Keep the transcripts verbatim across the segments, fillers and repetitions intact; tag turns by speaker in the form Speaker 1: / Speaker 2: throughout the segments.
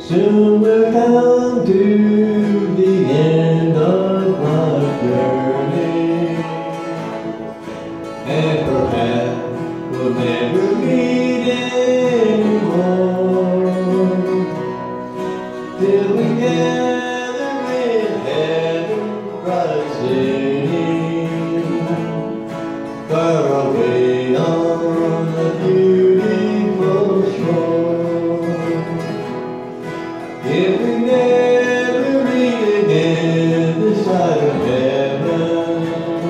Speaker 1: Soon we'll come to the end of my journey, and perhaps we'll never meet anymore, till we gather in heaven's bright city, far away on the beautiful shore. If we never meet again this side of heaven,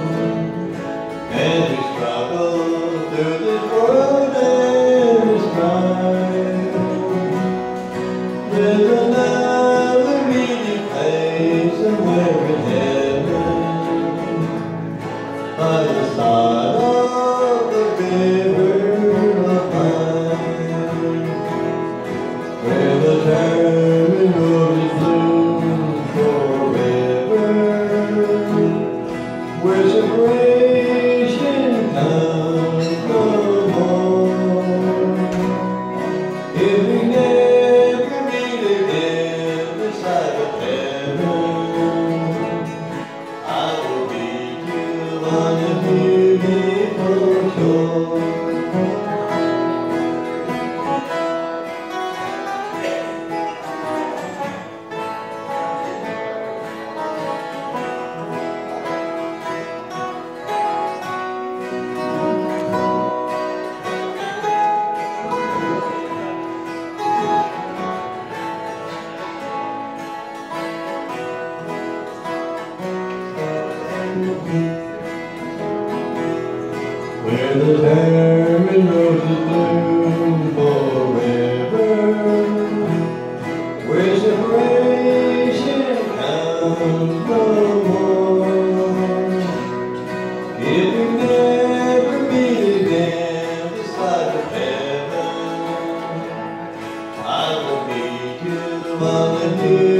Speaker 1: and we struggle through this world and this strife, there's another meeting place somewhere in heaven, by the side of the river of mine, where the turning road is blue forever, where separation comes no more. If we never meet again this side of heaven, I will meet you on a beautiful shore. Where the turning roses bloom forever, where separation comes no more. If we never meet again this side of heaven, I will meet you on the new